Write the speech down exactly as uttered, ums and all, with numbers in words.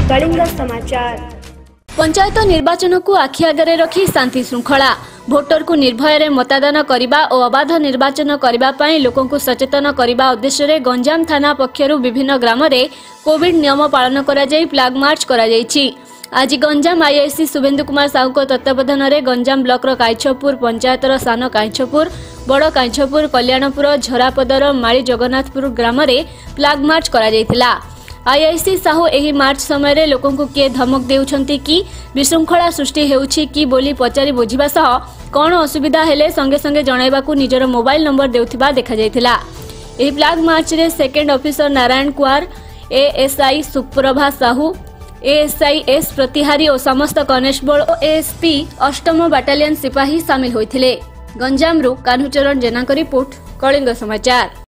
कलिंग समाचार। पंचायत निर्वाचन को आखि आगे रखी शांति श्रृंखला भोटर को निर्भय मतदान करने और अबाध निर्वाचन करने लोकों को सचेतन करने उद्देश्य गंजाम थाना पक्षर विभिन्न ग्राम में कोविड नियम पालन कर फ्लैग मार्च कर आज गंजाम आईआईसी शुभेन्दु कुमार साहू तत्वावधान में गंजाम ब्लॉक काइछपुर पंचायतर सान काइछपुर बड़ काइछपुर कल्याणपुर झरापदर माली जगन्नाथपुर ग्राम में फ्लैग मार्च कर आईआईसी साहू एही मार्च समय लोकों को किए धमक देउछंती कि विशृंखला सृष्टि हेउछि कि बोली पचारि बुझिबा सह कौन असुविधा हेले संगे संगे जणाइबा को निजर मोबाइल नंबर देउथिबा देखा जायथिला। एही फ्लैग मार्च रे second officer Narayan Kumar ASI Suprabha Sahu ASI S Pratihari और समस्त कनेस्टेबल और एएसपी अष्टम बाटालियन सिपाही सामिल होइथिले। गंजाम रु कान्हुचरण जेना रिपोर्ट कलिंग समाचार।